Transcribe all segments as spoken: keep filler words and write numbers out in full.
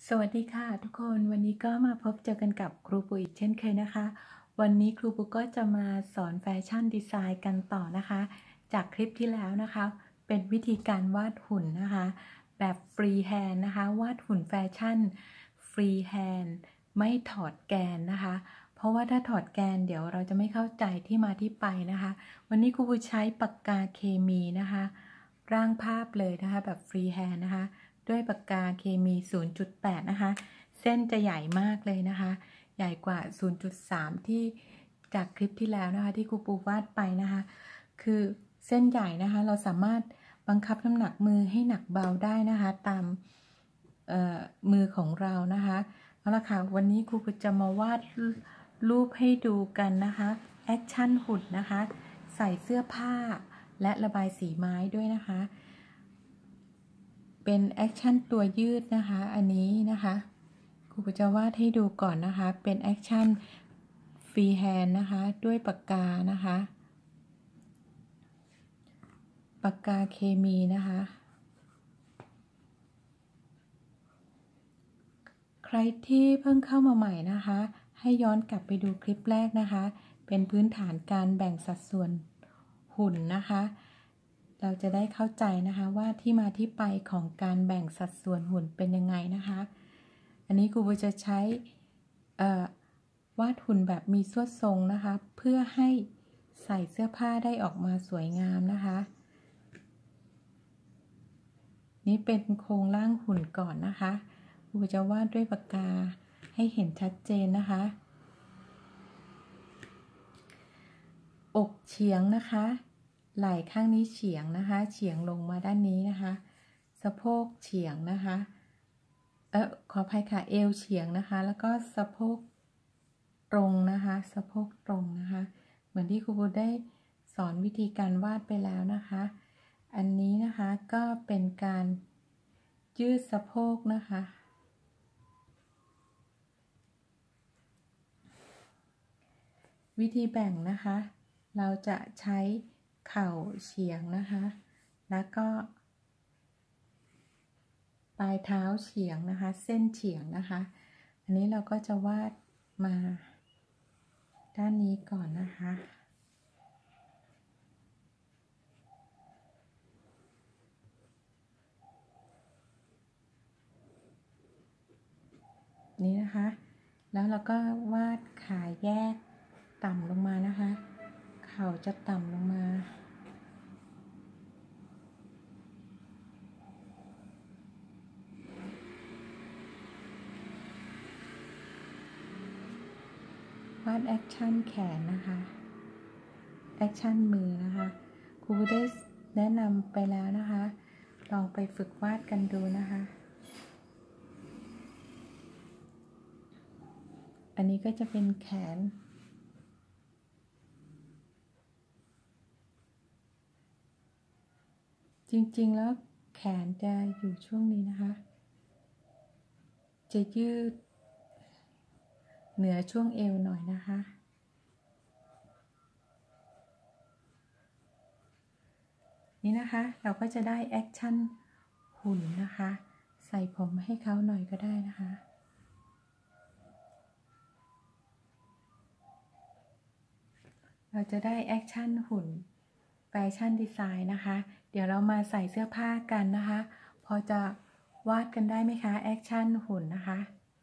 สวัสดีค่ะทุกคนวันนี้ก็มาพบเจอกันกับครูปูอีกเช่นเคยนะคะวันนี้ครูปูก็จะมาสอนแฟชั่นดีไซน์กันต่อนะคะจากคลิปที่แล้วนะคะเป็นวิธีการวาดหุ่นนะคะแบบฟรีแฮนด์นะคะวาดหุ่นแฟชั่นฟรีแฮนด์ไม่ถอดแกนนะคะเพราะว่าถ้าถอดแกนเดี๋ยวเราจะไม่เข้าใจที่มาที่ไปนะคะวันนี้ครูปูใช้ปากกาเคมีนะคะร่างภาพเลยนะคะแบบฟรีแฮนด์นะคะด้วยปากกาเคมี ศูนย์จุดแปด นะคะเส้นจะใหญ่มากเลยนะคะใหญ่กว่า ศูนย์จุดสาม ที่จากคลิปที่แล้วนะคะที่ครูปูวาดไปนะคะคือเส้นใหญ่นะคะเราสามารถบังคับน้ำหนักมือให้หนักเบาได้นะคะตามมือของเรานะคะเอาละค่ะวันนี้ครูปูจะมาวาดรูปให้ดูกันนะคะแอคชั่นหุ่นนะคะใส่เสื้อผ้าและระบายสีไม้ด้วยนะคะเป็นแอคชั่นตัวยืดนะคะอันนี้นะคะครูจะวาดให้ดูก่อนนะคะเป็นแอคชั่นฟรีแฮนด์นะคะด้วยปากกานะคะปากกาเคมีนะคะใครที่เพิ่งเข้ามาใหม่นะคะให้ย้อนกลับไปดูคลิปแรกนะคะเป็นพื้นฐานการแบ่งสัดส่วนหุ่นนะคะเราจะได้เข้าใจนะคะว่าที่มาที่ไปของการแบ่งสัดส่วนหุ่นเป็นยังไงนะคะอันนี้ครูจะใช้วาดหุ่นแบบมีสวดทรงนะคะเพื่อให้ใส่เสื้อผ้าได้ออกมาสวยงามนะคะนี่เป็นโครงร่างหุ่นก่อนนะคะครูจะวาดด้วยปากกาให้เห็นชัดเจนนะคะอกเฉียงนะคะไหล่ข้างนี้เฉียงนะคะเฉียงลงมาด้านนี้นะคะสะโพกเฉียงนะคะเออขออภัยค่ะเอวเฉียงนะคะแล้วก็สะโพกตรงนะคะสะโพกตรงนะคะเหมือนที่ครูบูได้สอนวิธีการวาดไปแล้วนะคะอันนี้นะคะก็เป็นการยืดสะโพกนะคะวิธีแบ่งนะคะเราจะใช้เข่าเฉียงนะคะแล้วก็ปลายเท้าเฉียงนะคะเส้นเฉียงนะคะอันนี้เราก็จะวาดมาด้านนี้ก่อนนะคะนี่นะคะแล้วเราก็วาดขาแยกต่ำลงมานะคะเข่าจะต่ำลงมาวาดแอคชั่นแขนนะคะแอคชั่นมือนะคะครูได้แนะนำไปแล้วนะคะลองไปฝึกวาดกันดูนะคะอันนี้ก็จะเป็นแขนจริงๆแล้วแขนจะอยู่ช่วงนี้นะคะจะยืดเหนือช่วงเอวหน่อยนะคะนี่นะคะเราก็จะได้แอคชั่นหุ่นนะคะใส่ผมให้เขาหน่อยก็ได้นะคะเราจะได้แอคชั่นหุ่นแฟชั่นดีไซน์นะคะเดี๋ยวเรามาใส่เสื้อผ้ากันนะคะพอจะวาดกันได้ไหมคะแอคชั่นหุ่นนะคะ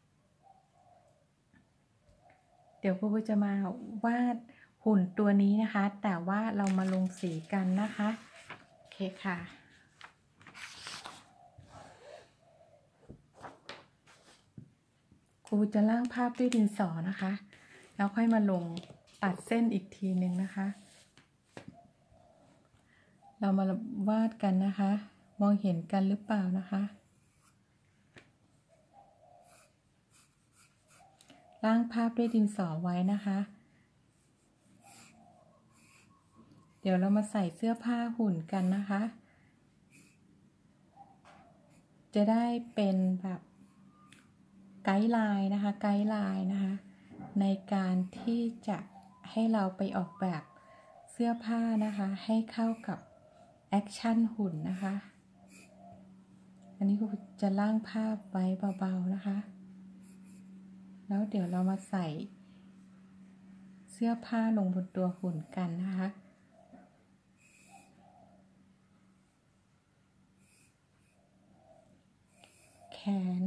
เดี๋ยวครูจะมาวาดหุ่นตัวนี้นะคะแต่ว่าเรามาลงสีกันนะคะโอเคค่ะครูจะล่างภาพด้วยดินสอนะคะแล้วค่อยมาลงตัดเส้นอีกทีหนึ่งนะคะเรามาวาดกันนะคะมองเห็นกันหรือเปล่านะคะล่างภาพด้วยดินสอไว้นะคะเดี๋ยวเรามาใส่เสื้อผ้าหุ่นกันนะคะจะได้เป็นแบบไกด์ไลน์นะคะไกด์ไลน์นะคะในการที่จะให้เราไปออกแบบเสื้อผ้านะคะให้เข้ากับแอคชั่นหุ่นนะคะอันนี้ครูจะล่างภาพไว้เบาๆนะคะแล้วเดี๋ยวเรามาใส่เสื้อผ้าลงบนตัวหุ่นกันนะคะแขน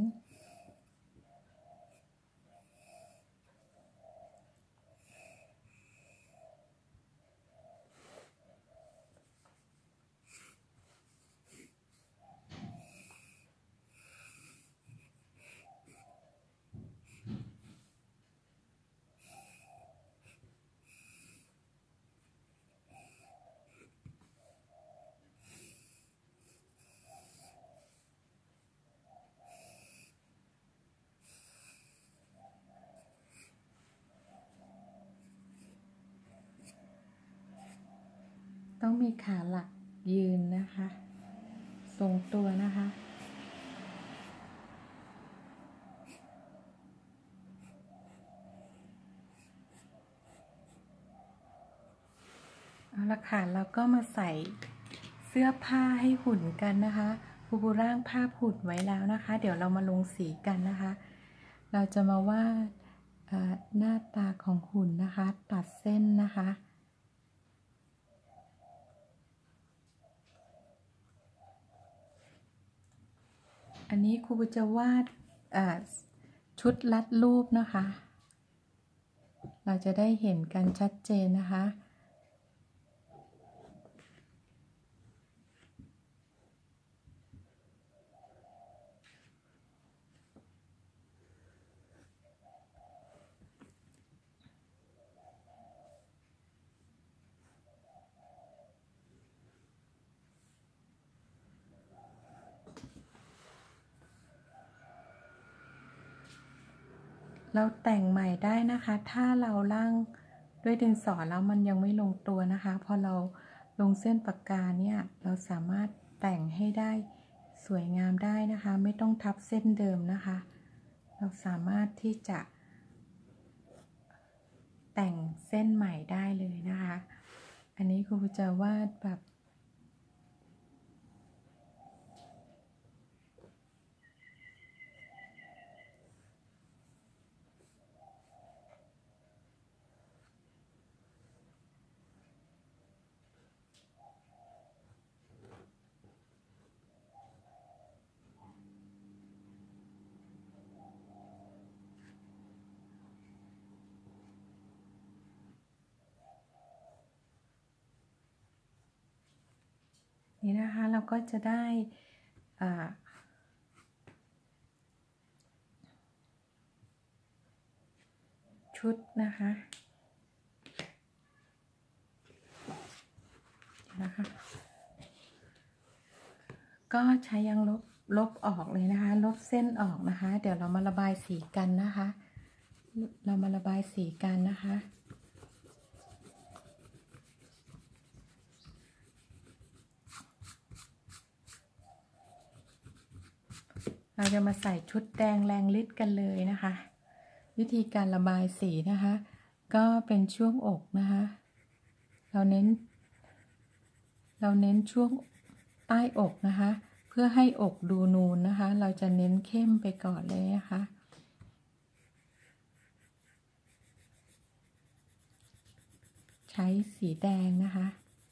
ต้องมีขาหลักยืนนะคะทรงตัวนะคะเอาละค่ะเราก็มาใส่เสื้อผ้าให้หุ่นกันนะคะครูร่างภาพหุ่นไว้แล้วนะคะเดี๋ยวเรามาลงสีกันนะคะเราจะมาวาดหน้าตาของหุ่นนะคะตัดเส้นนะคะอันนี้ครูจะวาดชุดลัดรูปนะคะเราจะได้เห็นกันชัดเจนนะคะเราแต่งใหม่ได้นะคะถ้าเราล่างด้วยดินสอแล้วมันยังไม่ลงตัวนะคะพอเราลงเส้นปากกาเนี่ยเราสามารถแต่งให้ได้สวยงามได้นะคะไม่ต้องทับเส้นเดิมนะคะเราสามารถที่จะแต่งเส้นใหม่ได้เลยนะคะอันนี้ครูจะวาดแบบนี่นะคะเราก็จะได้ชุดนะคะนะคะก็ใช้ยางลบลบออกเลยนะคะลบเส้นออกนะคะเดี๋ยวเรามาระบายสีกันนะคะเรามาระบายสีกันนะคะเราจะมาใส่ชุดแดงแรงฤทธิ์กันเลยนะคะวิธีการระบายสีนะคะก็เป็นช่วงอกนะคะเราเน้นเราเน้นช่วงใต้อกนะคะเพื่อให้อกดูนูนนะคะเราจะเน้นเข้มไปก่อนเลยนะคะใช้สีแดงนะคะ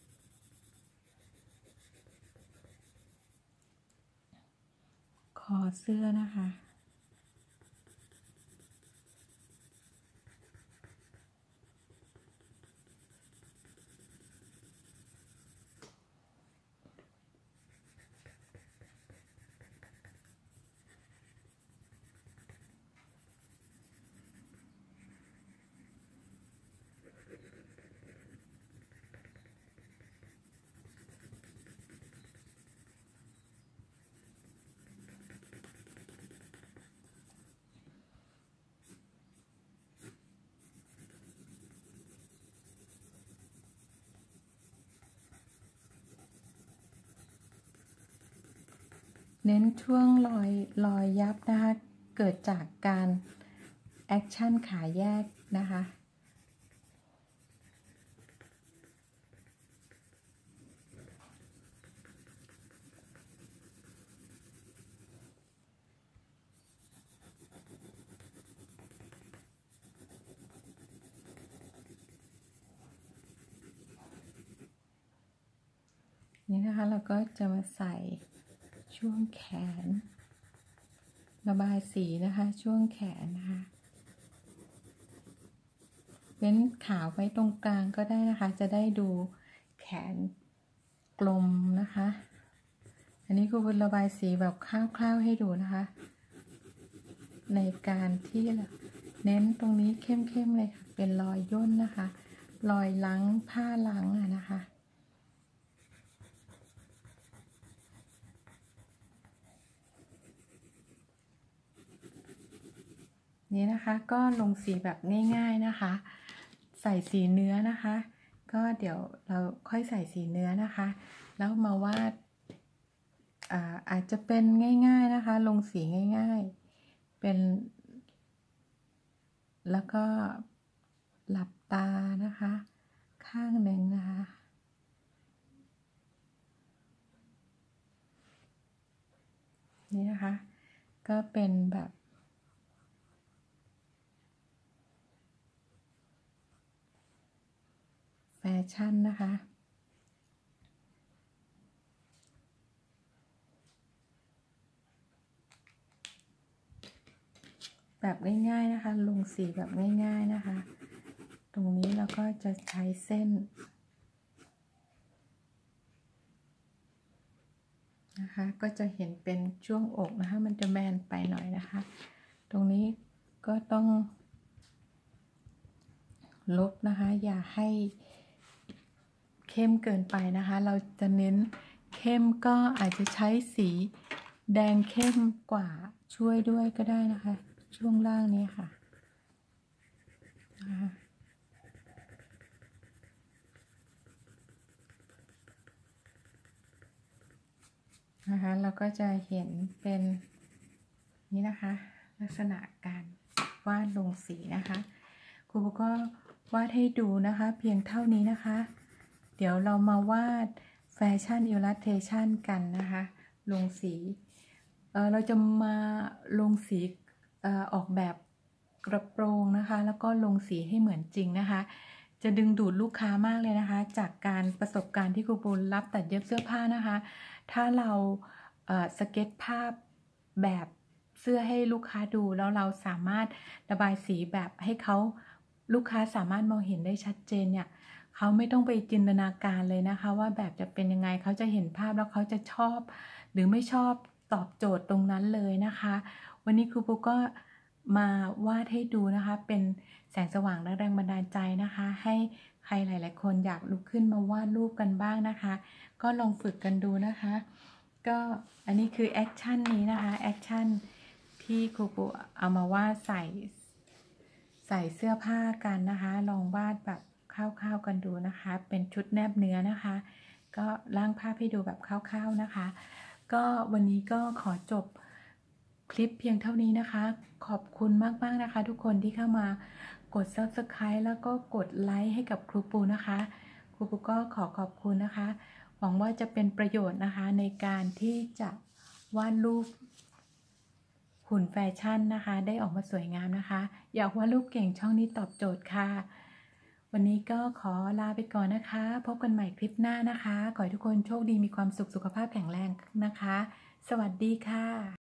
คอเสื้อนะคะเน้นช่วงรอยรอยยับนะคะเกิดจากการแอคชั่นขาแยกนะคะนี่นะคะเราก็จะมาใส่ช่วงแขนระบายสีนะคะช่วงแขนนะคะเว้นขาวไว้ตรงกลางก็ได้นะคะจะได้ดูแขนกลมนะคะอันนี้ครูระบายสีแบบคร่าวๆให้ดูนะคะในการที่เน้นตรงนี้เข้มๆเลยค่ะเป็นรอยย่นนะคะรอยล้างผ้าล้างอะนะคะนี่นะคะก็ลงสีแบบง่ายๆนะคะใส่สีเนื้อนะคะก็เดี๋ยวเราค่อยใส่สีเนื้อนะคะแล้วมาวาด อ่าอาจจะเป็นง่ายๆนะคะลงสีง่ายๆเป็นแล้วก็หลับตานะคะข้างหนึ่งนะคะนี่นะคะก็เป็นแบบแฟชั่นนะคะแบบง่ายๆนะคะลงสีแบบง่ายๆนะคะตรงนี้เราก็จะใช้เส้นนะคะก็จะเห็นเป็นช่วงอกนะคะมันจะแบนไปหน่อยนะคะตรงนี้ก็ต้องลบนะคะอย่าให้เข้มเกินไปนะคะเราจะเน้นเข้มก็อาจจะใช้สีแดงเข้มกว่าช่วยด้วยก็ได้นะคะช่วงล่างนี้ค่ะนะคะนะคะเราก็จะเห็นเป็นนี้นะคะลักษณะการวาดลงสีนะคะครูก็วาดให้ดูนะคะเพียงเท่านี้นะคะเดี๋ยวเรามาวาดแฟชั่นอิลลัสเทชันกันนะคะลงสีเออเราจะมาลงสีเอ่อออกแบบกระโปรงนะคะแล้วก็ลงสีให้เหมือนจริงนะคะจะดึงดูดลูกค้ามากเลยนะคะจากการประสบการณ์ที่ครูปูนรับตัดเย็บเสื้อผ้านะคะถ้าเราเอ่อสเก็ตภาพแบบเสื้อให้ลูกค้าดูแล้วเราสามารถระบายสีแบบให้เขาลูกค้าสามารถมองเห็นได้ชัดเจนเนี่ยเขาไม่ต้องไปจินตนาการเลยนะคะว่าแบบจะเป็นยังไงเขาจะเห็นภาพแล้วเขาจะชอบหรือไม่ชอบตอบโจทย์ตรงนั้นเลยนะคะวันนี้ครูปูก็มาวาดให้ดูนะคะเป็นแสงสว่างและแรงบันดาลใจนะคะให้ใครหลายๆคนอยากลุกขึ้นมาวาดรูปกันบ้างนะคะก็ลองฝึกกันดูนะคะก็อันนี้คือแอคชั่นนี้นะคะแอคชั่นที่ครูปูเอามาวาดใส่ใส่เสื้อผ้ากันนะคะลองวาดแบบคร่าวๆกันดูนะคะเป็นชุดแนบเนื้อนะคะก็ร่างภาพให้ดูแบบคร่าวๆนะคะก็วันนี้ก็ขอจบคลิปเพียงเท่านี้นะคะขอบคุณมากๆนะคะทุกคนที่เข้ามากด ซับสไครบ์ แล้วก็กดไลค์ให้กับครูปูนะคะครูปูก็ขอขอบคุณนะคะหวังว่าจะเป็นประโยชน์นะคะในการที่จะวาดรูปหุ่นแฟชั่นนะคะได้ออกมาสวยงามนะคะอยากวาดรูปเก่งช่องนี้ตอบโจทย์ค่ะวันนี้ก็ขอลาไปก่อนนะคะพบกันใหม่คลิปหน้านะคะขอให้ทุกคนโชคดีมีความสุขสุขภาพแข็งแรงนะคะสวัสดีค่ะ